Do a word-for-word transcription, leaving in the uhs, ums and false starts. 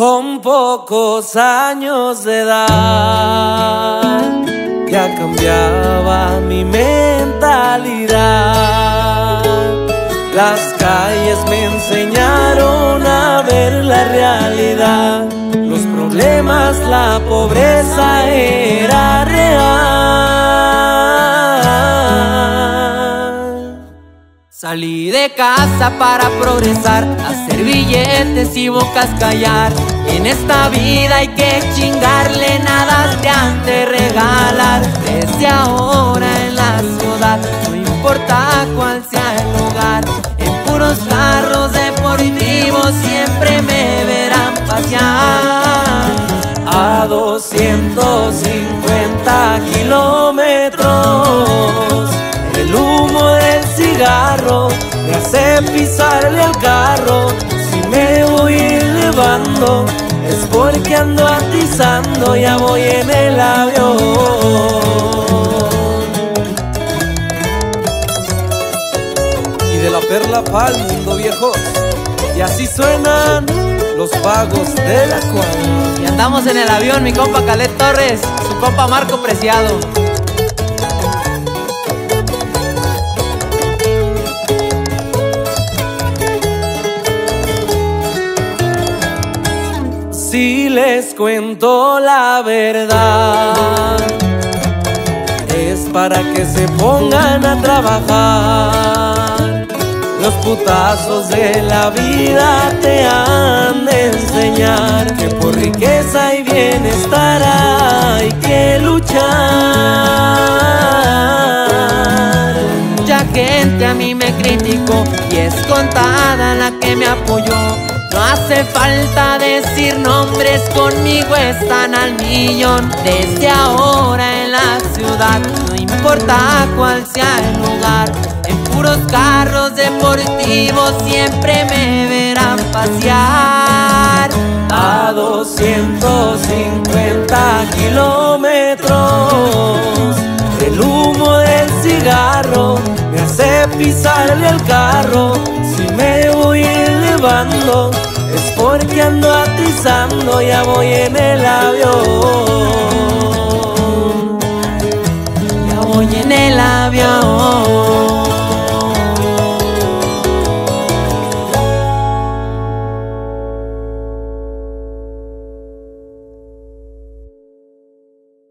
Con pocos años de edad ya cambiaba mi mentalidad. Las calles me enseñaron a ver la realidad. Los problemas, la pobreza era real. Salí de casa para progresar, hacer billetes y bocas callar. En esta vida hay que chingarle, nada te han de regalar. Desde ahora en la ciudad, no importa cuál sea el lugar, en puros carros deportivos siempre me verán pasear. A doscientos cincuenta kilómetros, el humo del cigarro me hace pisarle al carro. Si me voy elevando es porque ando atizando, ya voy en el avión. Y de la perla pa'l mundo, viejos, y así suenan los vagos de la cuadra. Y andamos en el avión, mi compa Calet Torres, su compa Marco Preciado. Si les cuento la verdad, es para que se pongan a trabajar. Los putazos de la vida te han de enseñar que por riqueza y bienestar hay que luchar. Mucha gente a mí me criticó y es contada la que me apoyó. No hace falta decir nombres, conmigo están al millón. Desde ahora en la ciudad, no importa cuál sea el lugar, en puros carros deportivos siempre me verán pasear. A doscientos cincuenta kilómetros, el humo del cigarro me hace pisarle al carro. Si me voy elevando es porque ando atizando, ya voy en el avión. Ya voy en el avión.